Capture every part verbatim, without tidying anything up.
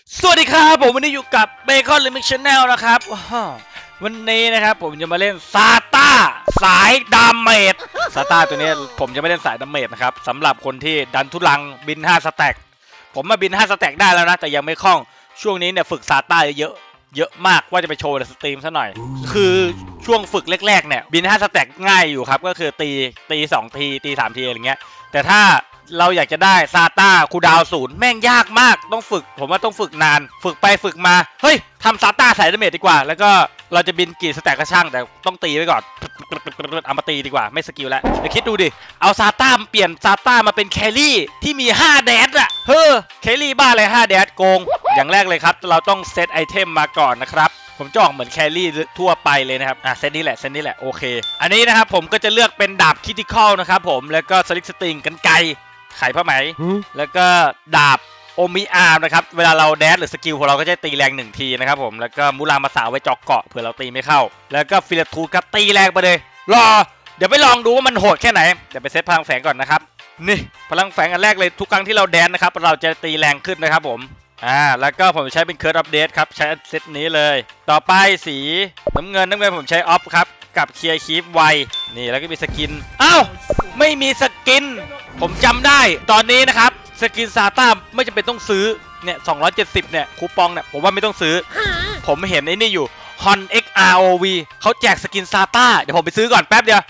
สวัสดีครับผมวันนี้อยู่กับเบคอนลิมิกชแนลนะครับวันนี้นะครับผมจะมาเล่นซาต้าสายดาเมจซาต้าตัวนี้ผมจะไม่เล่นสายดาเมจนะครับสำหรับคนที่ดันทุลังบินห้าสแต็กผมมาบินห้าสแต็กได้แล้วนะแต่ยังไม่คล่องช่วงนี้เนี่ยฝึกซาต้าเยอะเยอะมากว่าจะไปโชว์ในสตรีมซะหน่อยคือช่วงฝึกแรกๆเนี่ยบินห้าสแต็กง่ายอยู่ครับก็คือตีตีสองทีตีสามทีอะไรเงี้ยแต่ถ้าเราอยากจะได้ซาต้าคูดาวศูนย์แม่งยากมากต้องฝึกผมว่าต้องฝึกนานฝึกไปฝึกมาเฮ้ยทำซาต้าสายดาเมจดีกว่าแล้วก็เราจะบินกี่สแต็กก็ช่างแต่ต้องตีไว้ก่อนเอามาตีดีกว่าไม่สกิลแล้วเดี๋ยวคิดดูดิเอาซาต้าเปลี่ยนซาต้ามาเป็นแครี่ที่มีห้าแดดอะเฮ้อแครี่บ้าอะไรห้าแดดโกงอย่างแรกเลยครับเราต้องเซตไอเทมมาก่อนนะครับผมจะออกเหมือนแครี่ทั่วไปเลยนะครับอ่ะเซตนี้แหละเซตนี้แหละโอเคอันนี้นะครับผมก็จะเลือกเป็นดาบคิติคอลนะครับผมแล้วก็สลิกสติงกันไกไขผ้าไหมแล้วก็ดาบโอมิอาร์มนะครับเวลาเราแดดหรือสกิลของเราก็จะตีแรงหนึ่งทีนะครับผมแล้วก็มูรามาสาวไว้จอกเกาะเผื่อเราตีไม่เข้าแล้วก็ฟิลทูครับตีแรงไปเลยรอเดี๋ยวไปลองดูว่ามันโหดแค่ไหนเดี๋ยวไปเซตพลังแฝงก่อนนะครับนี่พลังแฝงอันแรกเลยทุกครั้งที่เราแดดนะครับเราจะตีแรงขึ้นนะครับผมอ่าแล้วก็ผมใช้เป็นเคิร์ดอัปเดตครับใช้เซตนี้เลยต่อไปสีน้ำเงินน้ำเงินผมใช้ออฟครับกับเคลียร์คีฟไวนี่แล้วก็มีสกินอ้าวไม่มีสกินผมจำได้ตอนนี้นะครับสกินซาต้าไม่จำเป็นต้องซื้อเนี่ยสองร้อยเจ็ดสิบเนี่ยคูปองเนี่ยผมว่าไม่ต้องซื้อผมเห็นไอ้นี่อยู่ ฮอน เอ็กซ์ อาร์ โอ วี เขาแจกสกินซาต้าเดี๋ยวผมไปซื้อก่อนแป๊บเดียว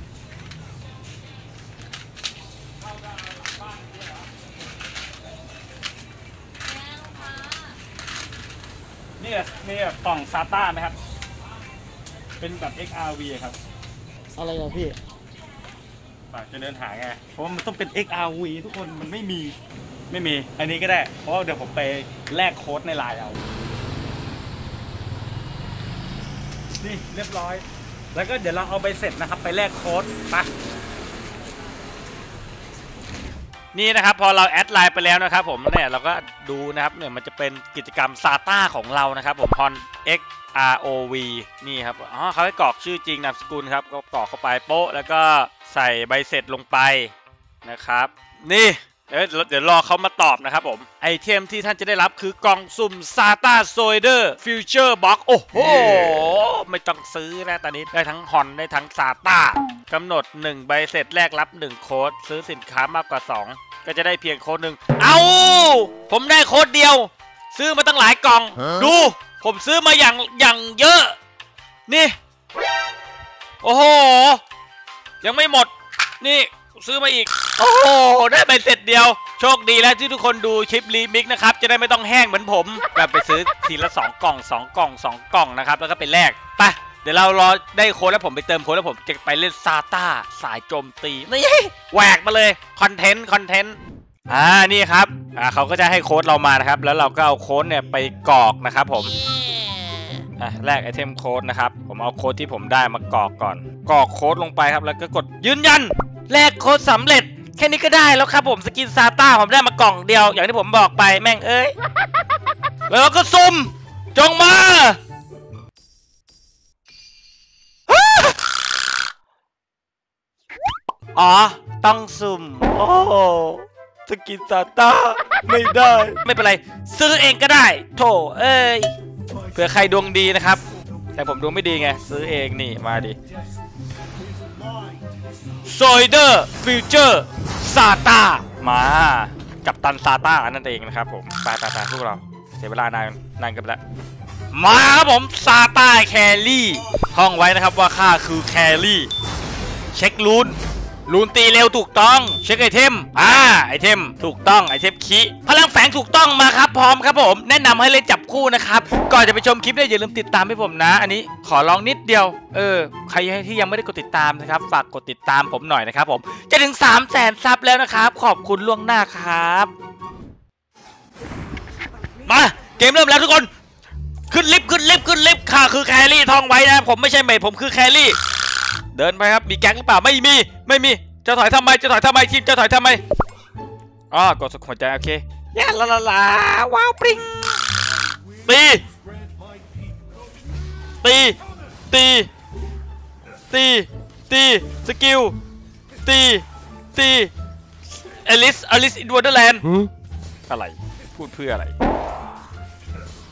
นี่นี่กล่องซาต้าไหมครับเป็นแบบ เอ็กซ์ อาร์ วี ครับอะไรอะพี่ฝากจะเดินหาไงเพราะว่ามันต้องเป็น เอ็กซ์ อาร์ วี ทุกคนมันไม่มีไม่มีอันนี้ก็ได้เพราะว่าเดี๋ยวผมไปแลกโค้ดในไลน์เอานี่เรียบร้อยแล้วก็เดี๋ยวเราเอาไปเสร็จนะครับไปแลกโค้ดไปนี่นะครับพอเราแอดไลน์ไปแล้วนะครับผมเนี่ยเราก็ดูนะครับเนี่ยมันจะเป็นกิจกรรมซาต้าของเรานะครับผม ฮอน เอ็กซ์ อาร์ โอ วี นี่ครับอ๋อเขาให้กรอกชื่อจริงนามสกุลครับก็กรอกเข้าไปโป๊ะแล้วก็ใส่ใบเสร็จลงไปนะครับนี่เดี๋ยวเดี๋ยวรอเขามาตอบนะครับผมไอเทมที่ท่านจะได้รับคือกล่องสุ่มซาต้าโซยเดอร์ฟิวเจอร์บ็อกโอ้โหไม่ต้องซื้อนะตอนนี้ได้ทั้งฮอนได้ทั้งซาต้ากำหนดหนึ่งใบเสร็จแลกรับหนึ่งโค้ดซื้อสินค้ามากกว่าสองก็จะได้เพียงโค้ดหนึ่งเอาผมได้โค้ดเดียวซื้อมาตั้งหลายกล่องดูผมซื้อมาอย่างอย่างเยอะนี่โอ้โหยังไม่หมดนี่ซื้อมาอีกโอ้โหได้ไปเสร็จเดียวโชคดีแล้วที่ทุกคนดูคลิปรีมิกนะครับจะได้ไม่ต้องแห้งเหมือนผมแบบไปซื้อทีละสองกล่องสองกล่องสองกล่องนะครับแล้วก็ไปแลกไปเดี๋ยวเรารอได้โค้ดแล้วผมไปเติมโค้ดแล้วผมจะไปเล่นซาต้าสายโจมตีนี่แหวกมาเลยคอนเทนต์คอนเทนต์อ่านี่ครับอ่าเขาก็จะให้โค้ดเรามานะครับแล้วเราก็เอาโค้ดเนี่ยไปกรอกนะครับผมอ่ะแลกไอเทมโค้ดนะครับผมเอาโค้ดที่ผมได้มากรอกก่อนกรอกโค้ดลงไปครับแล้วก็กดยืนยันแลกโค้ดสำเร็จแค่นี้ก็ได้แล้วครับผมสกินซาต้าผมได้มากล่องเดียวอย่างที่ผมบอกไปแม่งเอ้ยแล้วก็ซุ่มจงมาอ๋อต้องซุ่มโอ้สกินซาต้าไม่ได้ไม่เป็นไรซื้อเองก็ได้โถเอ้ยเผื่อใครดวงดีนะครับแต่ผมดวงไม่ดีไงซื้อเองนี่มาดิโซยเดอร์ฟิวเจอร์ซาต้ามากับตันซาต้านั่นเองนะครับผมไปไปไปพวกเราเสียเวลานานนานกันแล้วมาครับผมซาต้าแครี่ท่องไว้นะครับว่าข้าคือแครี่เช็คลูนลูนตีเร็วถูกต้องเช็คไอเทมอ่าไอเทมถูกต้องไอเทมคีพลังแฝงถูกต้องมาครับพร้อมครับผมแนะนำให้เล่นจับคู่นะครับก่อนจะไปชมคลิปเนี่ยอย่าลืมติดตามให้ผมนะอันนี้ขอลองนิดเดียวเออใครที่ยังไม่ได้กดติดตามนะครับฝากกดติดตามผมหน่อยนะครับผมจะถึงสามแสนซับแล้วนะครับขอบคุณล่วงหน้าครับมาเกมเริ่มแล้วทุกคนขึ้นลิฟต์ขึ้นลิฟต์ขึ้นลิฟต์ค่ะคือแครี่ท่องไว้นะผมไม่ใช่เมย์ผมคือแครี่เดินไปครับมีแก๊งหรือเปล่าไม่มีไม่มีจะถอยทำไมจะถอยทำไมทีมจะถอยทำไมอ๋อกดสุดหัวใจโอเคยาลาลาลาว้าวปริงตีตีตีตีตีสกิลตีตีเอลิสอลิสอินวอร์เดอร์แลนด์อะไรพูดเพื่ออะไร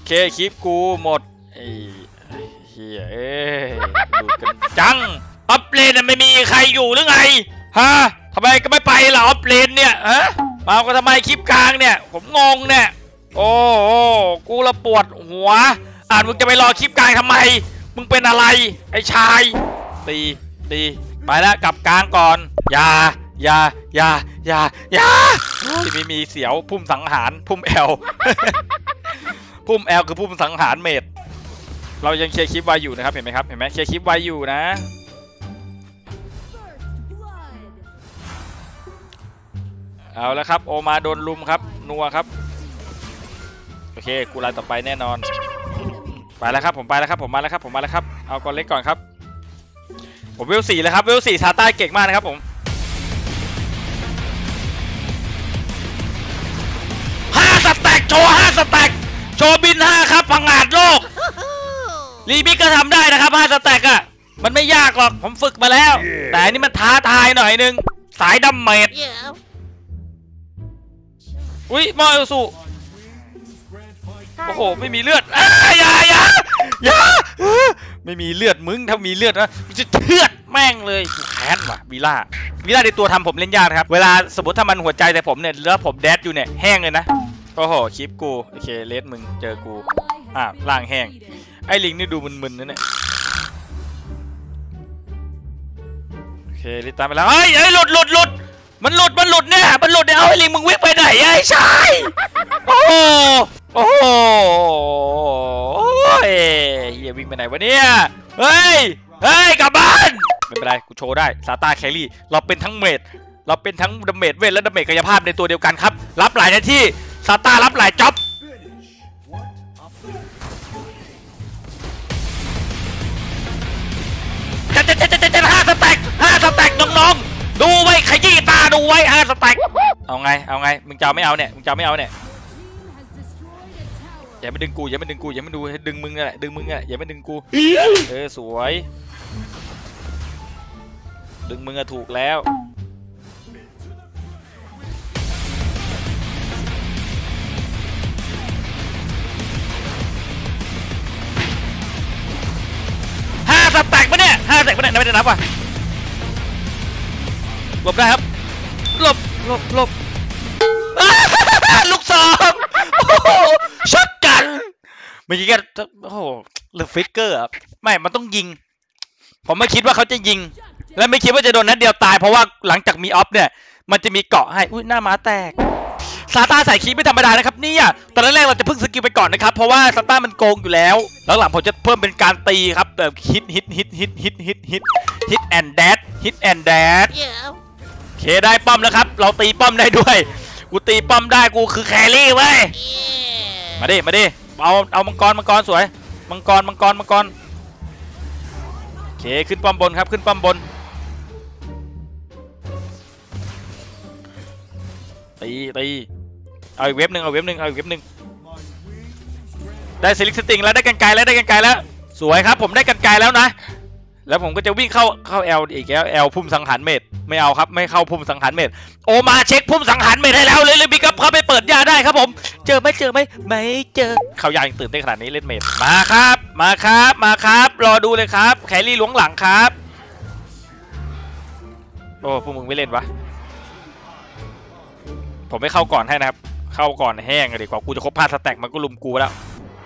เคคลิปกูหมดไอ้เฮียเอ้ยดูกันจังออฟเลนน่ะไม่มีใครอยู่หรือไงฮะทำไมก็ไม่ไปล่ะออฟเลนเนี่ยฮะมาก็ทำไมคลิปกลางเนี่ยผมงงเนี่ยโอ้โหกูละปวดหัวอ่านมึงจะไปรอคลิปกลางทำไมมึงเป็นอะไรไอ้ชายตีตีไปแล้วกลับกลางก่อนอย่าอย่าอย่าอย่าอย่าไม่มีเสียวพุ่มสังหารพุ่มแอล พุ่มแอลคือพุ่มสังหารเมดเรายังเคลียร์คลิปไว้อยู่นะครับเห็นไหมครับเห็นไหมเคลียร์คลิปไว้อยู่นะเอาแล้วครับโอมาโดนลุมครับนัวครับโอเคกูรายต่อไปแน่นอนไปแล้วครับผมไปแล้วครับผมมาแล้วครับผมมาแล้วครับเอาก่อนเล็กก่อนครับผมเวลสี่แล้วครับเวลสี่ซาต้าเก่งมากนะครับผมห้าสแต็กโชว์ห้าสแต็กโชว์บินห้าครับพังงาดโลกรีบิกก็ทำได้นะครับห้าสแต็กอะมันไม่ยากหรอกผมฝึกมาแล้ว yeah. แต่อันนี้มันท้าทายหน่อยนึงสายดำเมด yeah. อุ้ยมอเอลสูโอ้โหไม่มีเลือดอย่าอย่าอย่าไม่มีเลือดมึงถ้ามีเลือดนะจะเทือดแม่งเลยแค้นว่ะวีล่าวีล่าในตัวทำผมเล่นยากครับเวลาสมมติถ้ามันหัวใจแต่ผมเนี่ยแล้วผมแดดอยู่เนี่ยแห้งเลยนะโอ้โหคลิปกูโอเคเลสมึงเจอกูอ่ะล่างแห้งไอ้ลิงนี่ดูมึนๆนะเนี่ยโอเคลิตามไปแล้วเฮ้ยเฮ้ยหลุดหลุดหลุดมันหลุดมันหลุดเนี่ยมันหลุดเนี่ยเอาไอ้ลิงมึงวิ่งไปไหนไอ้ชายโอ้โอ้โหเฮียวิ่งไปไหนวะเนี่ยเฮ้ยเฮ้ยกลับบ้านไม่เป็นไรกูโชว์ได้ซาต้าแครี่เราเป็นทั้งเมดเราเป็นทั้งดาเมจเวทและดาเมจกายภาพในตัวเดียวกันครับรับหลายหน้าที่ซาต้ารับหลายจ็อบจะจะจะจะจะห้าสแต็กห้าสแต็กน้องๆดูไว้ขยี้ตาดูไว้ห้าสแต็กเอาไงเอาไงมึงจะไม่เอาเนี่ยมึงจะไม่เอาเนี่ยอย่าไม่ดึงกูอย่าไม่ดึงกูอย่าไม่ดูดึงมึงแหละดึงมึงอ่ะอย่าไม่ดึงกูเออสวยดึงมึงอะถูกแล้วห้าสแต็กปะเนี่ยห้าสแต็กปะเนี่ยไม่ได้นับว่ะหลบได้ครับหลบหลบหลบลูกสองช็อตกันเมื่อกี้ก็โอ้โหหรือฟิกเกอร์อะไม่มันต้องยิงผมไม่คิดว่าเขาจะยิงและไม่คิดว่าจะโดนนัดเดียวตายเพราะว่าหลังจากมีออฟเนี่ยมันจะมีเกาะให้อุ้ยหน้าม้าแตกซาต้าใส่คีย์ไม่ธรรมดานะครับนี่อ่ะตอนแรกเราจะพึ่งสกิลไปก่อนนะครับเพราะว่าซาต้ามันโกงอยู่แล้วหลังๆผมจะเพิ่มเป็นการตีครับแบบฮิตฮิตฮิตฮิตฮิตฮิตฮิตฮิตแอนด์แดดฮิตแอนด์แดดเคได้ป้อมแล้วครับเราตีป้อมได้ด้วยกูตีป้อมได้กูคือแครี่เว้ยมาดิมาดิเอาเอามังกรมังกรสวยมังกรมังกรมังกรโอเคขึ้นป้อมบนครับขึ้นป้อมบนตีตีเอาอีกเว็บหนึ่งเอาเว็บหนึ่งเอาอีกเว็บหนึ่งได้ซิลิกสติงแล้วได้กันไกลแล้วได้กันไกลแล้วสวยครับผมได้กันไกลแล้วนะแล้วผมก็จะวิ่งเข้าเข้าแอลอีกแล้วแอลพุ่มสังหารเมดไม่เอาครับไม่เข้าพุ่มสังหารเมดโอมาเช็คพุ่มสังหารเมดให้แล้วเลยเลยบิ๊กครับเข้าไปเปิดยาได้ครับผมเจอไม่เจอไม่ไม่เจอเขายายังตื่นเต้นขนาดนี้เล่นเมดมาครับมาครับมาครับรอดูเลยครับแครี่ล้วงหลังครับโอ้พวกมึงไม่เล่นวะผมไม่เข้าก่อนให้นะครับเข้าก่อนแห้งเลยดีกว่ากูจะครบพาสแต็กมันก็ลุมกูแล้ว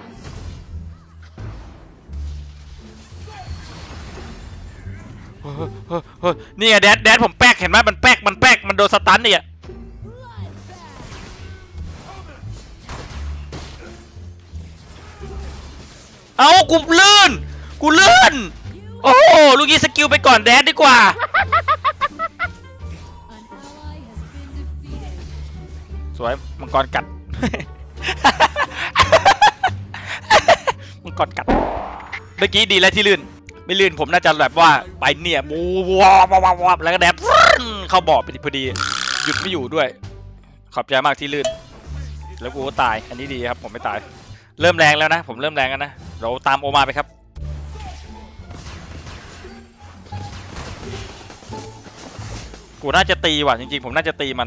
นี่ไงแดดแดดผมแป๊กเห็นไหมมันแป๊กมันแป๊กมันโดนสตันเนี่ยเอากูลื่นกูลื่นโอ้โหลูกนี้สกิลไปก่อนแดดดีกว่าสวยมังกรกัดมังกรกัดเมื่อกี้ดีแล้วที่ลื่นไม่ลื่นผมน่าจะแบบว่าไปเนี่ยบูวอวววแล้วก็แดดเข้าบ่อไปพอดีหยุดไม่อยู่ด้วยขอบใจมากที่ลื่นแล้วกูก็ตายอันนี้ดีครับผมไม่ตายเริ่มแรงแล้วนะผมเริ่มแรงแล้วนะเราตามโอมาไปครับกูน่าจะตีว่ะจริงๆผมน่าจะตีมัน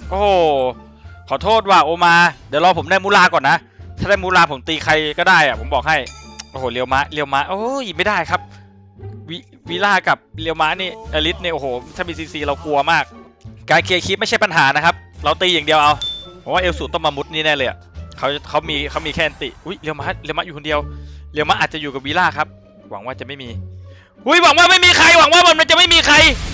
โอ้ขอโทษว่ะโอมาเดี๋ยวรอผมได้มูลาก่อนนะถ้าได้มูลาผมตีใครก็ได้อะผมบอกให้โอ้โหเรียวมะเรียวมะโอ้ยไม่ได้ครับวิวิล่ากับเรียวมะนี่อลิสเนี่ยโอ้โหถ้ามีซีซีเรากลัวมากการเคลียร์คลิปไม่ใช่ปัญหานะครับเราตีอย่างเดียวเอาเพราะว่าเอลสูต้องมามุดนี่แน่เลยเขาเขามีเขามีแค่อันติอุ้ยเรียวมะเรียวมะอยู่คนเดียวเรียวมะอาจจะอยู่กับวิล่าครับหวังว่าจะไม่มีอุ้ยหวังว่าไม่มีใครหวังว่ามันจะไม่มีใคร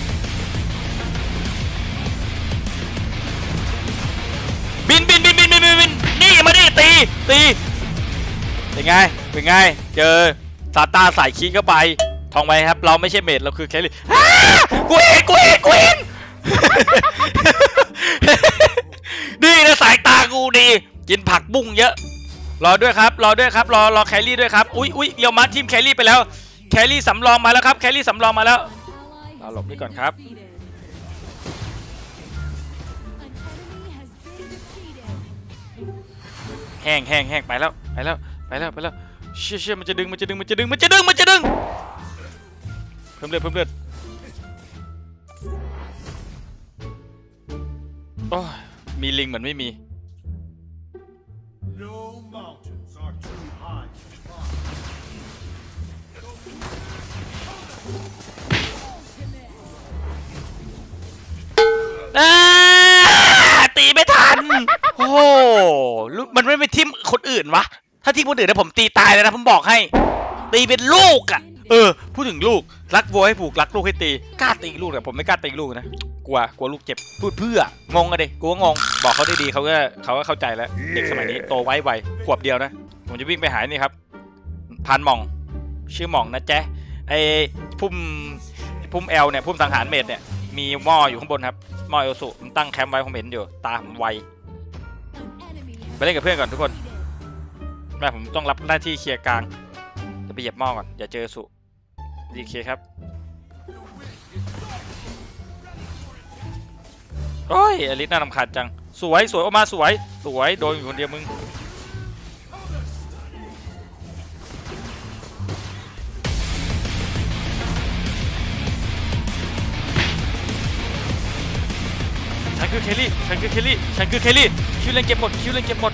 บินบินบินบินบินบินนี่มาดิตีตีเป็นไงเป็นไงเจอซาต้าใส่คีเข้าไปทองไว้ครับเราไม่ใช่เมดเราคือแคลรี่กูเห็นกูเห็นกูเห็นดีนะสายตากูดีกินผักบุ้งเยอะรอด้วยครับรอด้วยครับรอรอแคลรี่ด้วยครับอุ้ยอุ้ยเรียวมาทีมแคลรี่ไปแล้วแคลรี่สำรองมาแล้วครับแคลรี่สำรองมาแล้วเราหลบนี่ก่อนครับแห้งแห้งแห้งไปแล้วไปแล้วไปแล้วไปแล้วเชี่ยเชี่ยมันจะดึงมันจะดึงมันจะดึงมันจะดึงมันจะดึงเพิ่มเลือดเพิ่มเลือดโอ้มีลิงเหมือนไม่มีตีไม่ทันโอ้โหมันไม่เป็นทีมคนอื่นวะถ้าทีมคนอื่นนะผมตีตายเลยนะผมบอกให้ตีเป็นลูกอ่ะเออพูดถึงลูกรักวัวให้ผูกรักลูกให้ตีกล้าตีลูกแต่ผมไม่กล้าตีลูกนะกลัวกลัวลูกเจ็บพูดเพื่องงอะดิกูก็งงบอกเขาได้ดีเขาก็เขาก็เข้าใจแล้วเด็กสมัยนี้โตไวไวขวบเดียวนะผมจะวิ่งไปหานี่ครับพานหม่องชื่อหม่องนะแจ๊ไอ้พุ่มพุ่มแอลเนี่ยพุ่มสังหารเมดเนี่ยมีหม้ออยู่ข้างบนครับหม้อเอลสุมันตั้งแคมป์ไว้ผมเห็นอยู่ตาผมไวไปเล่นกับเพื่อนก่อนทุกคนแม่ผมต้องรับหน้าที่เคลียร์กลางจะไปเหยียบหม้อก่อนอย่าเจอสุดีเคครับโอ้ยอลิสน่ารำคาญจังสวยสวยออกมาสวยสวยโดนอยู่คนเดียวมึงฉันคือเคลลี่ฉันคือเคลลี่ฉันคือเคลลี่คิวเล่นเก็บหมดคิวเล่นเก็บหมด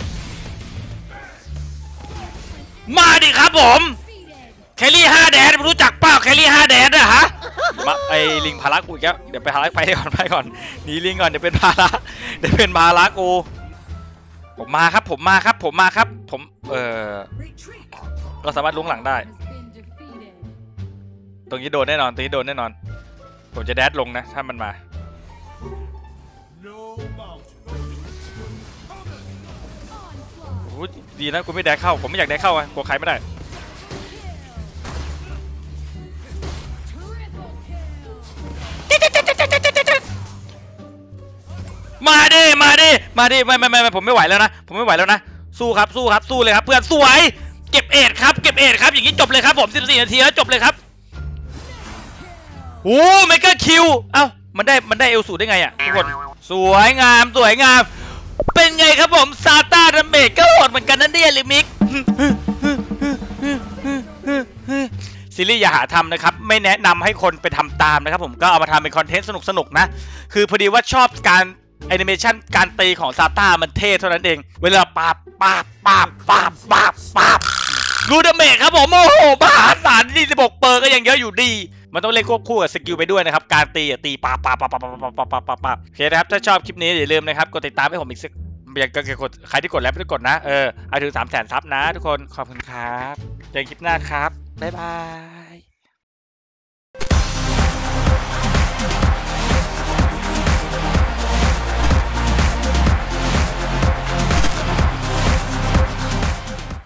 มาดิครับผมแคลรี่ห้าแดดรู้จักเปล่าแคลรี่ห้าแดดอะฮะมาไอลิงพารากูอีกแล้วเดี๋ยวไปพาราไปก่อนไปก่อนหนีลิงก่อนเดี๋ยวเป็นพาราเดี๋ยวเป็นพารากูผมมาครับผมมาครับผมมาครับผมเออเราสามารถลุ้งหลังได้ตรงนี้โดนแน่นอนตรงนี้โดนแน่นอนผมจะแดดลงนะถ้ามันมาดีนะกูไม่แดกเข้าผมไม่อยากแดกเข้าไงกลัวใครไม่ได้มาดิมาดิมาดิไม่ไม่ไม่ผมไม่ไหวแล้วนะผมไม่ไหวแล้วนะสู้ครับสู้ครับสู้เลยครับเพื่อนสวยเก็บเอ็ดครับเก็บเอ็ดครับอย่างนี้จบเลยครับผมสิบสี่นาทีแล้วจบเลยครับโอ้เมกะคิวเอ้ามันได้มันได้เอลสูได้ไงอ่ะทุกคนสวยงามสวยงามเป็นไงครับผมซาต้าดาเมจก็โหดเหมือนกันนั่นเนี่ยลิมิกซีรีส์อย่าหาทำนะครับไม่แนะนำให้คนไปทำตามนะครับผมก็เอามาทำเป็นคอนเทนต์สนุกๆนะคือพอดีว่าชอบการแอนิเมชันการตีของซาต้ามันเท่เท่านั้นเองเวลาปาบปาบปาบปาบปาบปาบรูดาเมจครับผมโอ้โหมหาศาลที่สิบหกเปอร์ก็ยังเยอะอยู่ดีมันต้องเล่นควบคู่กับสกิลไปด้วยนะครับการตีอ่ะตีปาปาปาปาปาปาปาปาปาปาโอเคนะครับถ้าชอบคลิปนี้อย่าลืมนะครับกดติดตามให้ผมอีกสักอยากจะกดใครที่กดแล้วไม่ได้กดนะเออเอาถึงสามแสนซับนะทุกคนขอบคุณครับเจอกันคลิปหน้าครับบ๊ายบาย